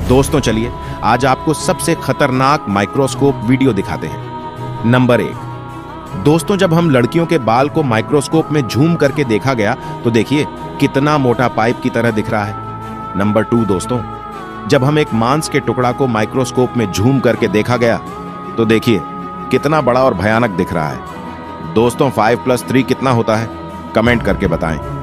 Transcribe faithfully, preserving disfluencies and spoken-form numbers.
दोस्तों चलिए आज आपको सबसे खतरनाक माइक्रोस्कोप वीडियो दिखाते हैं। नंबर एक, दोस्तों जब हम लड़कियों के बाल को माइक्रोस्कोप में झूम करके देखा गया तो देखिए कितना मोटा पाइप की तरह दिख रहा है। नंबर टू दोस्तों, जब हम एक मांस के टुकड़ा को माइक्रोस्कोप में झूम करके देखा गया तो देखिए कितना बड़ा और भयानक दिख रहा है। दोस्तों फाइव प्लस थ्री कितना होता है, कमेंट करके बताएं।